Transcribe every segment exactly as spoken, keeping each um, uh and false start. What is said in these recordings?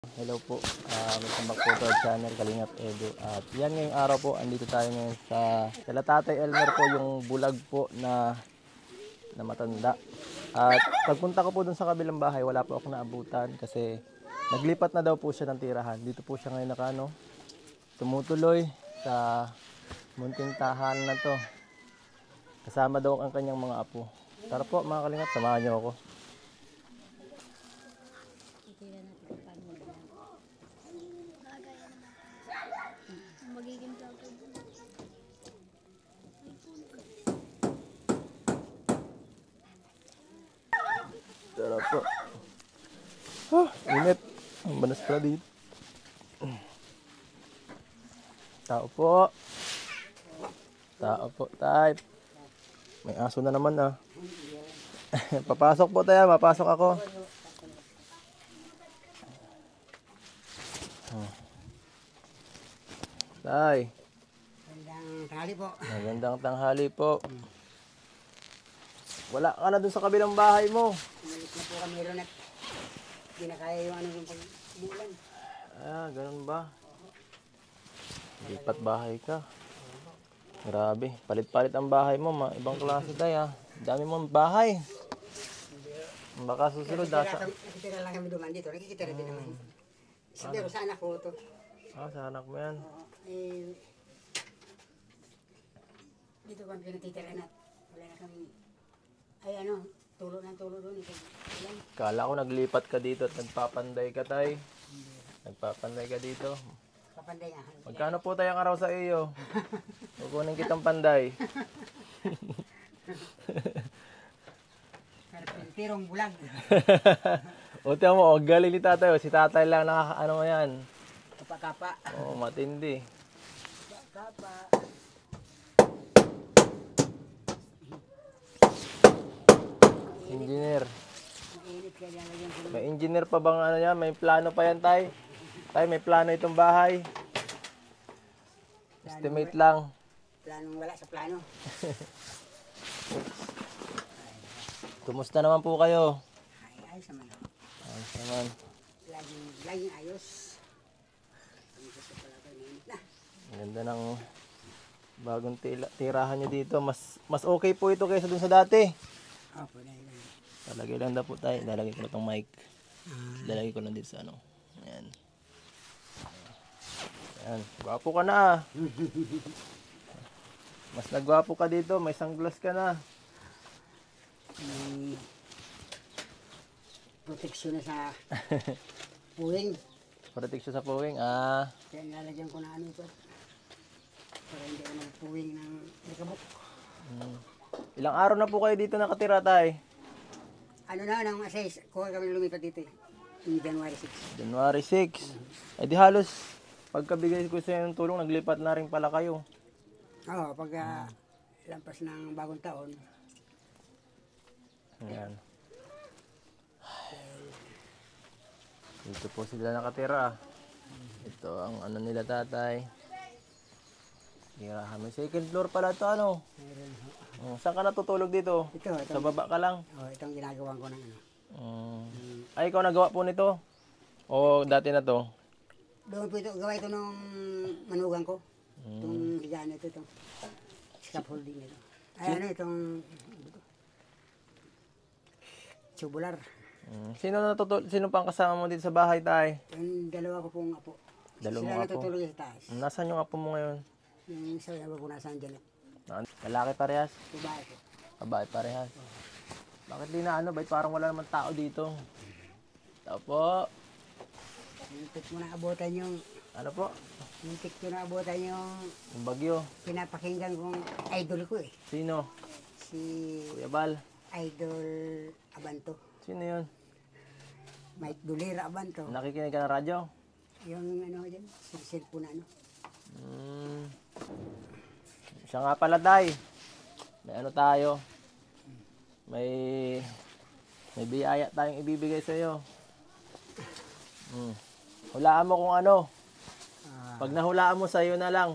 Hello po, uh, welcome back po to our channel, Kalingap Edu. At yan ngayong araw po, andito tayo ngayon sa Kala Tatay Elmer po, yung bulag po na, na matanda. At pagpunta ko po dun sa kabilang bahay, wala po ako naabutan kasi naglipat na daw po siya ng tirahan. Dito po siya ngayon nakano, tumutuloy sa munting tahanan na to. Kasama daw ang kanyang mga apo. Tara po mga Kalingap, samahan niyo ako. Magiging vlogger. Tara po. Ah, init. Ang banas pala dito. Tao po. Tao po, type. May aso na naman ah. Papasok po tayo, mapasok ako. Oh. Tay. Magandang tanghali po. Magandang tanghali po. Wala ka na dun sa kabilang bahay mo. Umalis na po kami ron at hindi na kaya yung ano yung pag-umulan. Ah, ganun ba? Lipat bahay ka. Grabe, palit-palit ang bahay mo. Ma. Ibang klase tayo ah. Dami mong bahay. Baka susunod dasa. Nakikitira lang kami duman dito. Nakikitira din naman. Sabi ko sa anak ko to. Ah, sa anak mo yan. Oo. Eh, dito kami pinatitira na. Wala na kami. Ay ano, tulo ng tulo doon. Ayan. Kala ko naglipat ka dito at nagpapanday ka tay. Nagpapanday ka dito. Kapanday nga. Magkano po tayong araw sa iyo? Kukunin kitang panday. Tirong bulag. O tiyan mo, oh, galing ni tatay. Si tatay lang nakakaano mo yan. Kapa-kapa. Oo, matindi. Kapa. Engineer. Mainit kaya lalagyan ko ng May engineer pa bang ano yan? May plano pa yan tay? Tay, may plano itong bahay. Estimate lang. planong wala sa plano. Kumusta naman po kayo? Ay, ayos naman. Ayos naman. Laging, laging ayos. Ang gusto pala tayo, mainit na. Ang ganda ng bagong tila, tirahan nyo dito. Mas mas okay po ito kaysa dun sa dati. Opo, dahil lang. Lalagay lang na po tayo. Lalagay ko na itong mic. Lalagay ko lang dito sa ano. Ayan. Ayan. Gwapo ka na ah. Mas nagwapo ka dito. May sunglass ka na. May proteksyon na sa puwing. Protection sa puwing. Ah. Kaya nilalagyan ko na ano ito. Para hindi ako nagpuwing ng likabok. Hmm. Ilang araw na po kayo dito nakatira tay? Ano na, nang assess, kuha kami lumipat dito eh. Yung January sixth. January sixth. Eh di halos pagkabigay ko sa inyo ng tulong, naglipat na rin pala kayo. Oo, pag uh, lampas ng bagong taon, Ayan. Dito po sila nakatira. Ito ang ano nila tatay. Tirahan. May second floor pala ito ano. meron ho. Oh, saan ka natutulog dito? Ito, ito. Sa baba ka lang. Oh, itong ginagawa ko ng ano. Mm. Ay, ikaw nagawa po nito? O dati na to? Doon po ito, gawa ito nung manugang ko. Itong higaan ito, itong scaffolding nito. Ay, ano itong tubular. Mm. Sino natutul sino pang kasama mo dito sa bahay tay? Yung dalawa ko pong apo. Dalawang Sila apo. natutulog sa taas. Nasaan yung apo mo ngayon? Yung isa yung ko nasaan dyan. Na- Lalaki parehas? Babae ko. Babae parehas. Bakit di na ano? Ba't parang wala naman tao dito? Tao po. Muntik mo na abutan yung, Ano po? muntik ko na abutan yung Yung bagyo. pinapakinggan kong idol ko eh. Sino? Si Kuya Bal. Idol Abanto. Sino yun? Mike Dulira Abanto. Nakikinig ka ng radyo? Yung ano dyan, silsil po na ano. Hmm. Siya nga pala tay. May ano tayo? May may biyaya tayong ibibigay sa iyo. Hmm. Hulaan mo kung ano. Ah, Pag nahulaan mo sa iyo na lang.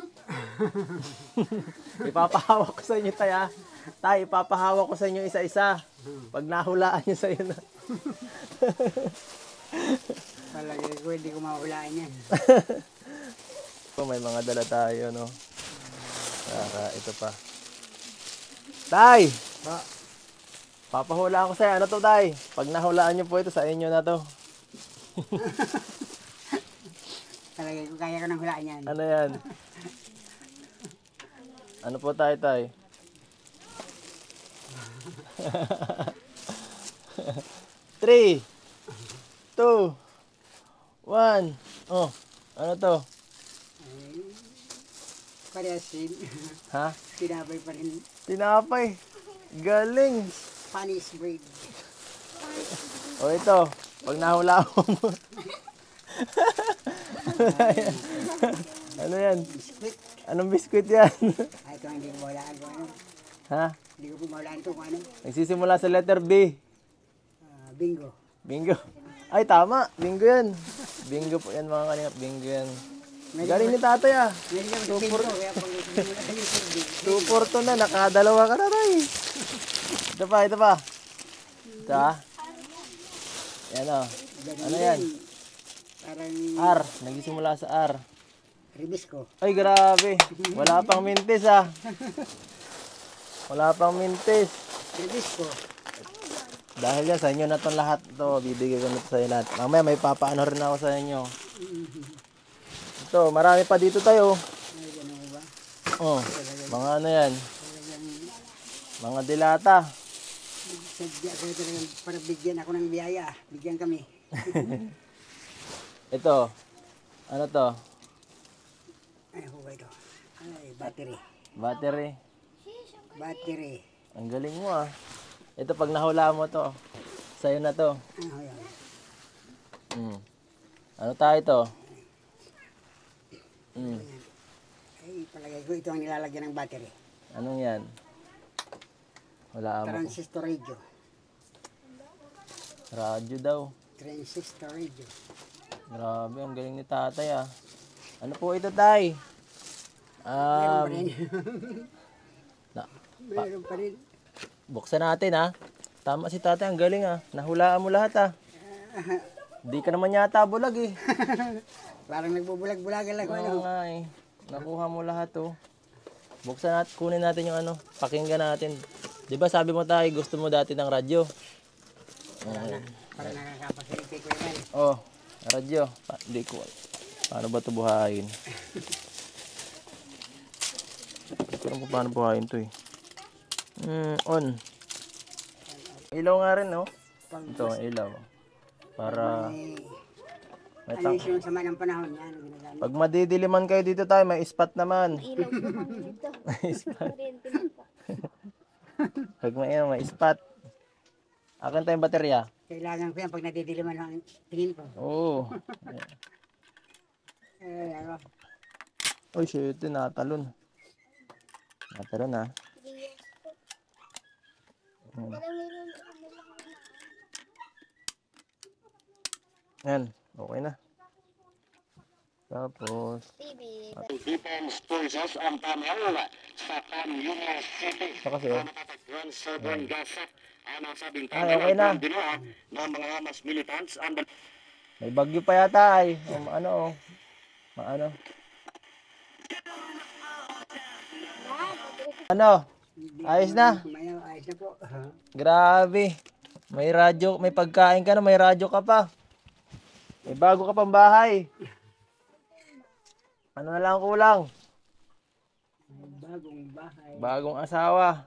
Ipapahawak ko sa inyo tay ha. Tay, ipapahawak ko sa inyo isa-isa. Pag nahulaan niyo sa iyo na. Talaga ko, hindi ko mahulaan yan. So, may mga dala tayo, no? Saka, ito pa. Tay! Ba, Papahula ako sa'yo. Ano to, Tay? Pag nahulaan niyo po ito, sa inyo na to. talaga ko, kaya ko nang hulaan yan. Ano yan? Ano po tayo, Tay? Three, two, one. Oh, ano to? Ay, parehas din. Ha? Sinabay pa rin. Tinapay. Galing. Spanish bread. O ito, pag nahula mo. Ano yan? Biscuit. Anong biskuit yan? Ay, ito hindi ko mahulaan kung ano. Ha? Hindi ko po mahulaan ito kung ano. Nagsisimula sa letter B. Ah, bingo. Bingo. Ay, tama. Bingo yan. Bingo po yan mga kanina. Bingo yan. Galing ni tatay ah. Meron naman ito bingo. Kaya pag simula kayo ito bingo. two for two na. Nakadalawa ka na tay. Ito pa, ito pa. Ito ah. Yan o. Ano yan? Parang R. Nagsisimula sa R. ribisco. Ay, grabe. Wala pang mintis ah. Wala pang mintis. Ribisco. Dahil yan, sa inyo na itong lahat. Ito, bibigay ko na ito sa inyo lahat. Mamaya may papaano rin ako sa inyo. Ito, marami pa dito tayo. Ay, ganun ba? Oh, mga ano yan. Talagang Mga dilata. sadya ko talagang para bigyan ako ng biyaya. Bigyan kami. Ito, ano to? Ay, hukay ito. Ay, battery. Battery. Battery. Ang galing mo ah. Ito, pag nahula mo to, sa'yo na to. Ano yan? Mm. Ano tayo to? Mm. Ay, palagay ko ito ang nilalagyan ng battery. Anong yan? Wala mo. Transistor radio. Radyo daw. Transistor radio. Grabe, ang galing ni tatay ah. Ano po ito tay? Meron Um, pa rin. na, Meron pa rin. buksan natin ah. Tama si tatay, ang galing ah. Nahulaan mo lahat ah. Di ka naman yata bulag eh. Parang nagbubulag-bulagan lang. Ano? Oo nga eh. Nakuha mo lahat oh. Buksan natin, kunin natin yung ano. Pakinggan natin. Di ba sabi mo tayo, gusto mo dati ng radyo? Parang, parang nakakapasalit ko yan. Oh, radyo. Pa, di ko. Paano ba ito buhayin? Hindi ko alam kung paano buhayin ito eh. Mm, on. Ilaw nga rin no? Pag Ito, ilaw. Para may, may ano tang yung sama ng panahon yan. ang ginagamit. pag madidiliman kayo dito tayo, may spot naman. Ilaw po kami dito. Kuryente na po. Pag may, ano, may spot. Akin tayong baterya. Kailangan ko yan pag nadidiliman ang tingin ko. Oo. Eh, ako. Uy, shit, natalon. Natalon ah. Hmm. Yan, okay na. Tapos, T V. Defense Forces ang pamahala sa Tanyuma City. ito kasi oh. Natatagpuan sa buwan Gaza ang nasabing Ay, okay na. pamahala binuhat ng mga Hamas militants ang May bagyo pa yata ay. Um, ano oh. Ma- ano? Ano? Ayos na. Kumayaw, ayos na po. Grabe. May radyo, may pagkain ka na, may radyo ka pa. May bago ka pang bahay. Ano na lang ang kulang? Bagong bahay. Bagong asawa.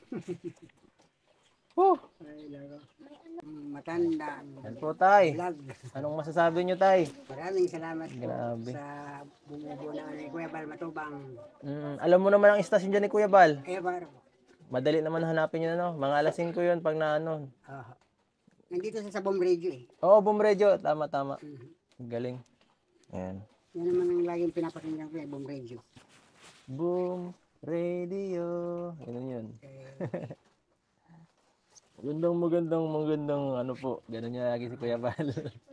Whew. Ay, laro. Matanda. Yan po tay. Vlog. Anong masasabi nyo tay? Maraming salamat po Grabe. sa bumubuo na ni Kuya Bal Matubang. Mm, alam mo naman ang istasyon dyan ni Kuya Bal. Kaya ba? Madali naman hanapin nyo na no. Mga alas singko yun pag na ano. Ah, nandito sa Sabong Radio eh. Oo, boom radio. Tama, tama. Mhm. Galing. Ayan. Yan naman ang laging pinapakinggan ko eh, Boom Radio. Boom radio. Ganun yun. Eh, Magandang, magandang, magandang ano po. Ganun niya lagi si Kuya Bal.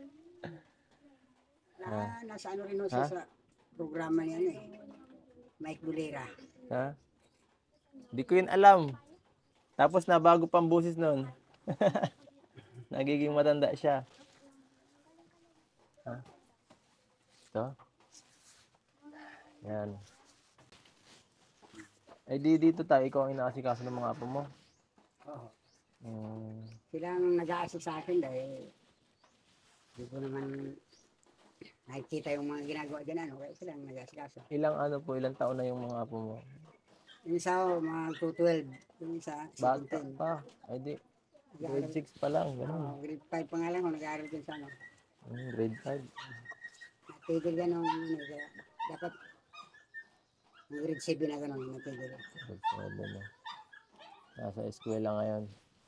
na, nasa ano rin ho siya Ha? sa programa niya ano eh. Mike Bulera. Ha? Di ko yun alam. Tapos nabago pang busis noon. Nagiging matanda siya. Ha? Ito? Yan. Eh di dito tayo, ikaw ang inaasikaso ng mga apo mo. Oo. Hmm. Silang nag-aasik sa akin dahil hindi ko naman nakikita yung mga ginagawa dyan, ano, kaya silang nag-aasikaso. Ilang ano po, ilang taon na yung mga apo mo? Yung isa, oh, mga two twelve, yung isa, Bata seventeen. pa. Ay di, grade six pa lang. Ganun. Oo, grade five pa nga lang ako, nag-aaral din sa ano. Hmm, grade five. Natigil yan nung ano, kaya dapat yung grade seven na gano'n, natigil. Grade seven na. Nasa eskwela ngayon.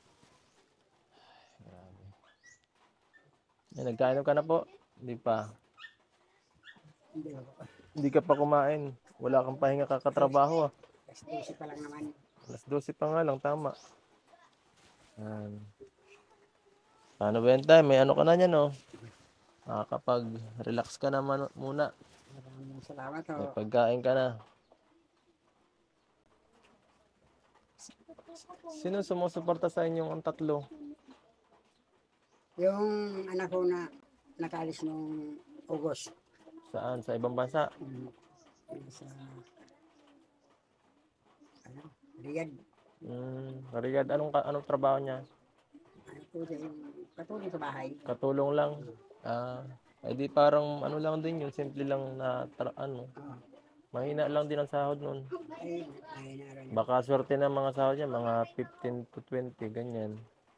Grabe. Eh, nagkainom ka na po? Hindi pa. Hindi ako. Hindi ka pa kumain. Wala kang pahinga kakatrabaho ah. Kasi twelve pa lang naman. Alas dose pa nga lang, tama. Yan. Paano ba yan tayo? May ano ka na yan, oh. Nakakapag-relax ka naman muna. Maraming salamat. May Oh. pagkain ka na. Sino sumusuporta sa inyong ang tatlo? Yung anak ko na nakaalis nung August. Saan? Sa ibang bansa? Um, sa ano, Riyadh. Hmm, Riyadh, anong, ka- anong trabaho niya? Ano po yung katulong sa bahay. Katulong lang. Ah, ay di parang ano lang din yun, simple lang na tra- ano. Oo. Mahina lang din ang sahod nun. Ay, ay na rin. Baka swerte ng mga sahod niya, mga fifteen to twenty, ganyan.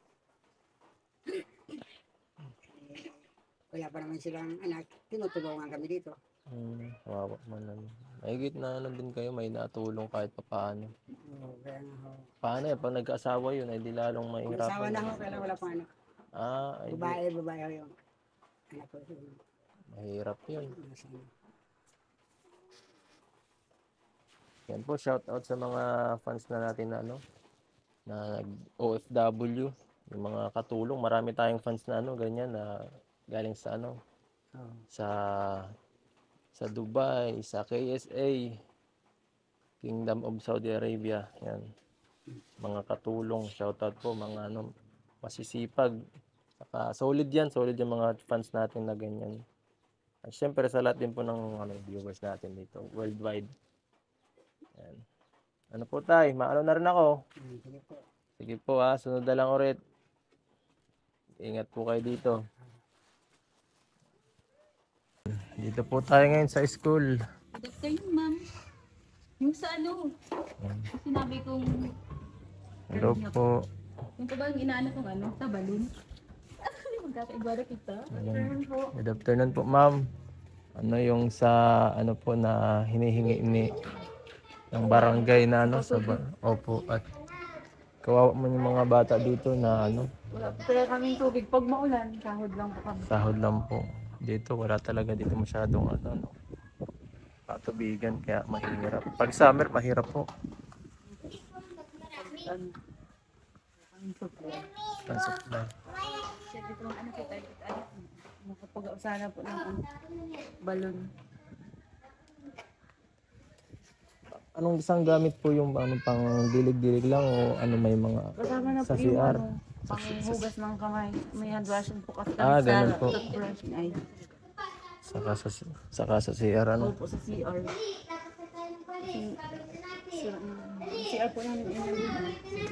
Wala pa naman silang anak. Tinutulungan kami dito. Hmm, kawawa man ano. Mahigit na ano din kayo, may natulong kahit pa paano. Oo, kaya nga ho. Paano eh, pag nag-asawa yun, ay di lalong May mahirapan. asawa na ho, kaya wala pang anak. Ah, ay di, Babae, babae ho yung anak ko. mahirap yun. Nasa ano. Yan po, shout out sa mga fans na natin na ano, na nag-O F W, yung mga katulong. Marami tayong fans na ano, ganyan, na galing sa ano, Oo. sa sa Dubai, sa K S A, Kingdom of Saudi Arabia. Yan. Mga katulong, shout out po, mga ano, masisipag. Saka solid yan, solid yung mga fans natin na ganyan. At syempre sa lahat din po ng ano, viewers natin dito, worldwide. Yan. Ano po tayo? Maano na rin ako. Hmm, sige po. Sige po ha, sunod na lang ulit. Ingat po kayo dito. Dito po tayo ngayon sa school. Good afternoon, ma'am. Yung sa ano, yung sinabi kong, Hello po. yung pa ba yung inaano kong ano, sa balloon? Magkakaibara kita. Afternoon po. Good afternoon po, ma'am. Ano yung sa ano po na hinihingi ni ng barangay na ano sa ba- Opo, at kawawa mo yung mga bata dito na ano, Wala po talaga kaming tubig. Pag maulan, sahod lang po kami. sahod lang po. Dito wala talaga dito masyadong ano, ano patubigan, kaya mahirap. Pag summer mahirap po. Ano? Ang supply. Ang supply. Kasi dito ang ano kita, kita ano, nakapag-ausana po ng ano, balon. Anong isang gamit po yung ano, pang dilig-dilig lang o ano, may mga Kasama na sa po C yung R? ano, panghugas ng kamay. May hand washing po kasi Ah, kami sa ganun po. toothbrush. Ay, Saka sa, saka sa C R ano? opo sa C R. Kasi, sa, um, C R po namin yun.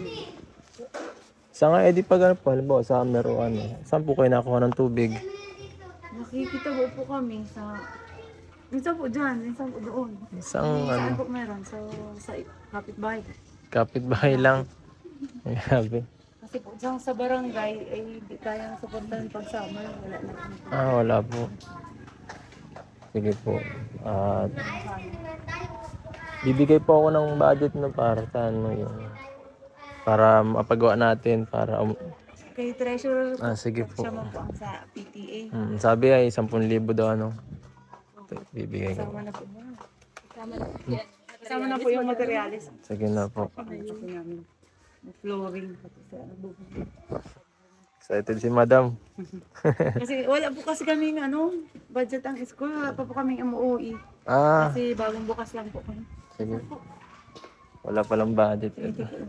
Sa nga edi pag ano po, halimbawa summer o ano, saan po kayo nakuha ng tubig? Nakikita po po kami sa... Minsan po dyan, minsan po doon. Isang Saan ano, po meron? So, sa kapitbahay. kapitbahay lang. Grabe. Kasi po dyan sa barangay, ay hindi kaya suportahan pag summer. Wala na kami. Ah, wala po. Sige po. At bibigay po ako ng budget no para sa ano yung para mapagawa natin para um, Kay treasurer po, ah, sige po. siya man po ang sa P T A. Mm, sabi ay ten thousand daw ano. Bibigay ko. Kasama na po. Kasama na po. Kasama na po yung materialis. Sige na po. Ano po namin. Flooring. Pati sa ano, bubong. Excited si Madam. Kasi wala po kasi kaming ano, budget ang school. Wala pa po kaming M O E. Ah, Kasi bagong bukas lang po kami. sige. Wala palang budget. Ito po.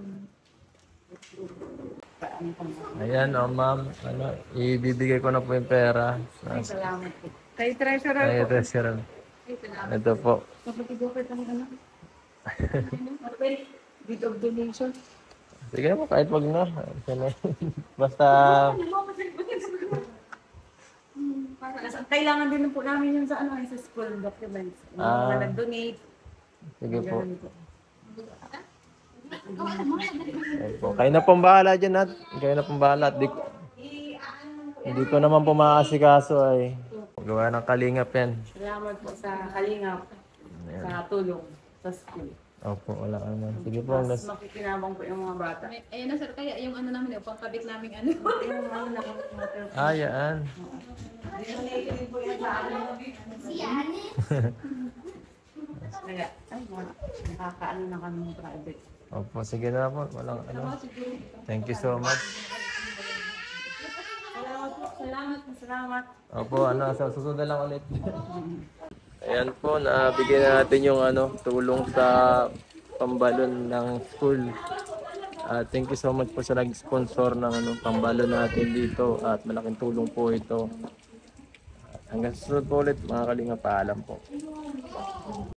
Paano pa nga. Ayan, oh ma'am, ano, ibibigay ko na po yung pera. Ay, salamat po. Kay treasurer Ay, po. restaurant. Ito po. Kapag-igopit ang ano. Okay. Deed of donation. Sige po, kahit wag na. Basta, Kailangan din po namin yun sa ano, sa school documents. Yung Ah. mga nag-donate. sige po. Ganun po. Ayun po. Kayo na pong bahala dyan at kayo na pong bahala at di, hindi ko naman po maasikaso ay gawa ng kalingap yan. Salamat po sa kalingap. Sa tulong sa school. Opo, wala ka naman. Sige po, Mas nas, makikinabang po yung mga bata. Ay- Ayun na sir, kaya yung ano namin, yung pangkabit namin ano. Yung mga nakakamater. ah, yan. Dinonate po yan sa ano. Kaya, ay, wala. Nakakaano na kami ng private. Opo, sige na po. Walang ano. Thank you so much. Salamat po, salamat, salamat. Opo, ano, sa susunod na lang ulit. Ayan po, nabigyan na natin yung ano, tulong sa pambalon ng school. Ah, thank you so much po sa nag-sponsor ng ano, pambalon natin dito at malaking tulong po ito. Hanggang sa susunod po ulit, mga kalinga, paalam po.